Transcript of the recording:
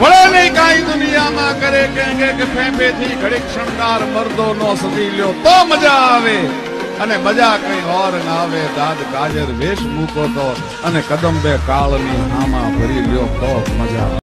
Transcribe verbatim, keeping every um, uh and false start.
વળે નહીં કાંઈ દુનિયામાં કરે કહેંગે કે ફેંફેથી ઘડીક શણગાર મર્દો નો સજી લ્યો તો મજા આવે, અને મજા કઈ ઓર ના આવે દાદ કાજર વેશ મૂકો તો, અને કદમ બે કાળની આમાં ભરી લ્યો તો મજા